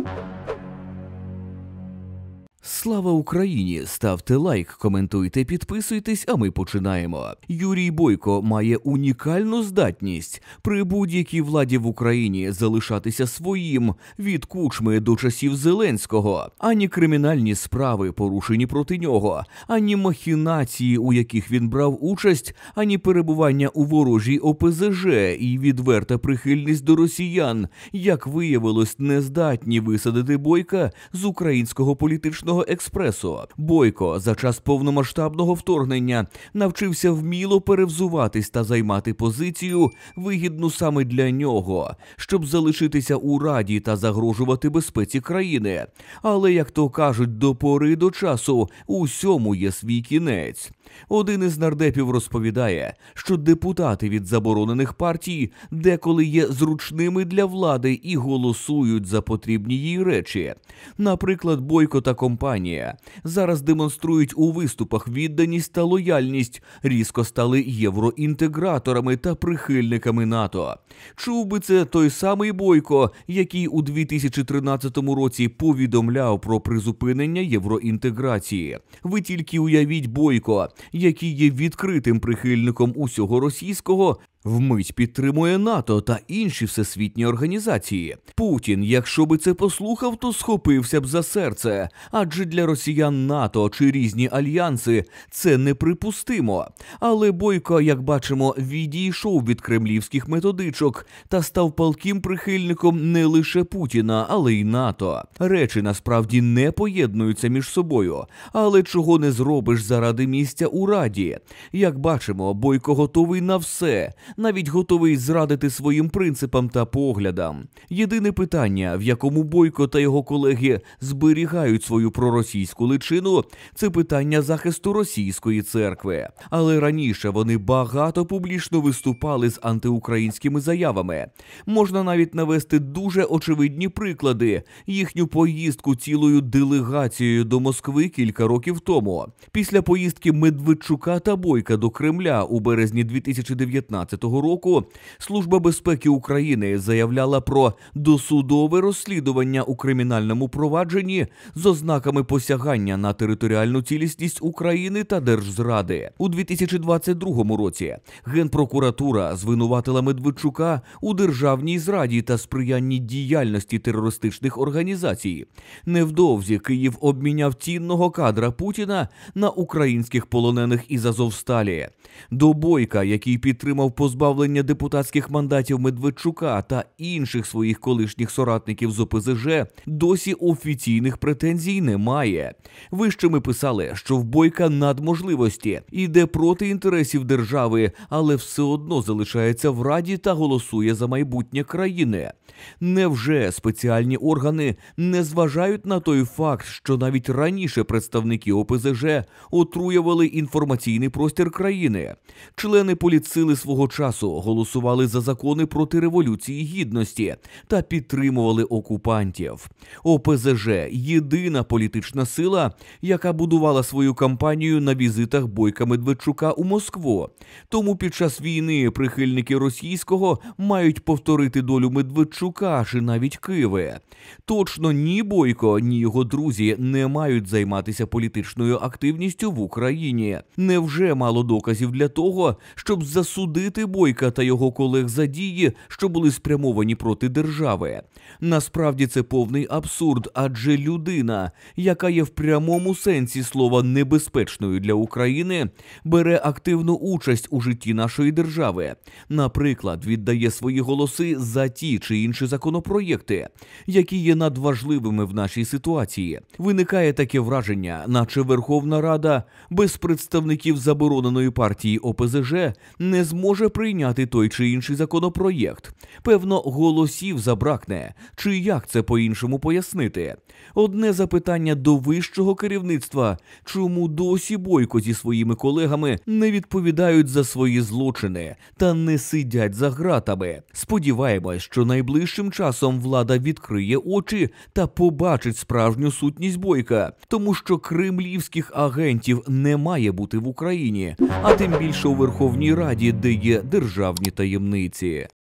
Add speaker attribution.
Speaker 1: Слава Україні! Ставте лайк, коментуйте, підписуйтесь, а ми починаємо. Юрій Бойко має унікальну здатність при будь-якій владі в Україні залишатися своїм від Кучми до часів Зеленського. Ані кримінальні справи, порушені проти нього, ані махінації, у яких він брав участь, ані перебування у ворожій ОПЗЖ і відверта прихильність до росіян, як виявилось, не здатні висадити Бойка з українського політичного експресу. Бойко за час повномасштабного вторгнення навчився вміло перевзуватись та займати позицію, вигідну саме для нього, щоб залишитися у Раді та загрожувати безпеці країни. Але, як то кажуть, до пори до часу усьому є свій кінець. Один із нардепів розповідає, що депутати від заборонених партій деколи є зручними для влади і голосують за потрібні їй речі. Наприклад, Бойко та компанія зараз демонструють у виступах відданість та лояльність, різко стали євроінтеграторами та прихильниками НАТО. Чув би це той самий Бойко, який у 2013 році повідомляв про призупинення євроінтеграції. Ви тільки уявіть Бойко, який є відкритим прихильником усього російського, вмить підтримує НАТО та інші всесвітні організації. Путін, якщо би це послухав, то схопився б за серце, адже для росіян НАТО чи різні альянси – це неприпустимо. Але Бойко, як бачимо, відійшов від кремлівських методичок та став палким прихильником не лише Путіна, але й НАТО. Речі насправді не поєднуються між собою, але чого не зробиш заради місця у Раді. Як бачимо, Бойко готовий на все, навіть готовий зрадити своїм принципам та поглядам. Єдине питання, в якому Бойко та його колеги зберігають свою проросійську личину, це питання захисту російської церкви. Але раніше вони багато публічно виступали з антиукраїнськими заявами. Можна навіть навести дуже очевидні приклади. Їхню поїздку цілою делегацією до Москви кілька років тому. Після поїздки Медведчука та Бойка до Кремля у березні 2019 року Служба безпеки України заявляла про досудове розслідування у кримінальному провадженні з ознаками посягання на територіальну цілісність України та держзради. У 2022 році Генпрокуратура звинуватила Медведчука у державній зраді та сприянні діяльності терористичних організацій. Невдовзі Київ обміняв цінного кадра Путіна на українських полонених із Азовсталі. До Бойка, який підтримав позбавлення депутатських мандатів Медведчука та інших своїх колишніх соратників з ОПЗЖ, досі офіційних претензій немає. Вище ми писали, що в Бойка надможливості, іде проти інтересів держави, але все одно залишається в Раді та голосує за майбутнє країни. Невже спеціальні органи не зважають на той факт, що навіть раніше представники ОПЗЖ отруювали інформаційний простір країни? Члени політсили свого часу голосували за закони проти Революції Гідності та підтримували окупантів. ОПЗЖ – єдина політична сила, яка будувала свою кампанію на візитах Бойка Медведчука у Москву. Тому під час війни прихильники російського мають повторити долю Медведчука чи навіть Киви. Точно ні Бойко, ні його друзі не мають займатися політичною активністю в Україні. Невже мало доказів для того, щоб засудити Бойка та його колег за дії, що були спрямовані проти держави? Насправді це повний абсурд, адже людина, яка є в прямому сенсі слова небезпечною для України, бере активну участь у житті нашої держави. Наприклад, віддає свої голоси за ті чи інші законопроєкти, які є надважливими в нашій ситуації. Виникає таке враження, наче Верховна Рада без представників забороненої партії ОПЗЖ не зможе прийняти той чи інший законопроєкт. Певно, голосів забракне. Чи як це по-іншому пояснити? Одне запитання до вищого керівництва. Чому досі Бойко зі своїми колегами не відповідають за свої злочини та не сидять за ґратами? Сподіваємось, що найближчим часом влада відкриє очі та побачить справжню сутність Бойка, тому що кремлівських агентів не має бути в Україні, а тим більше у Верховній Раді, де є державні таємниці.